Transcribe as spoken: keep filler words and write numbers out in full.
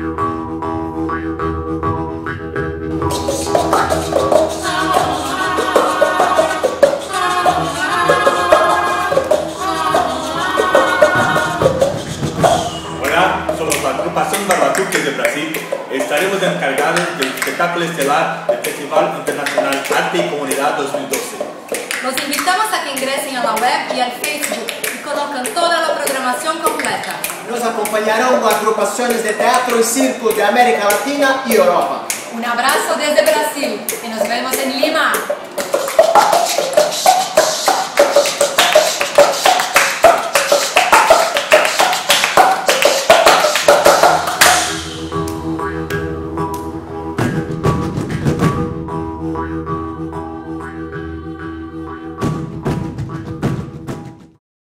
De Brasil, estaremos encargados del espectáculo estelar del Festival Internacional Arte y Comunidad dos mil doce. Los invitamos a que ingresen a la web y al Facebook y conozcan toda la programación completa. Nos acompañarán agrupaciones de teatro y circo de América Latina y Europa. Un abrazo desde Brasil y nos vemos en Lima.